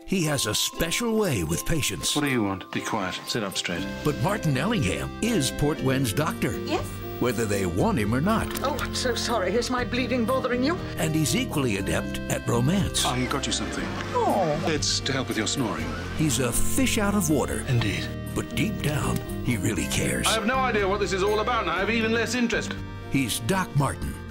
He has a special way with patients. What do you want? Be quiet. Sit up straight. But Martin Ellingham is Port Wen's doctor. Yes? Whether they want him or not. Oh, I'm so sorry. Is my bleeding bothering you? And he's equally adept at romance. I got you something. Oh. It's to help with your snoring. He's a fish out of water. Indeed. But deep down, he really cares. I have no idea what this is all about, and I have even less interest. He's Doc Martin.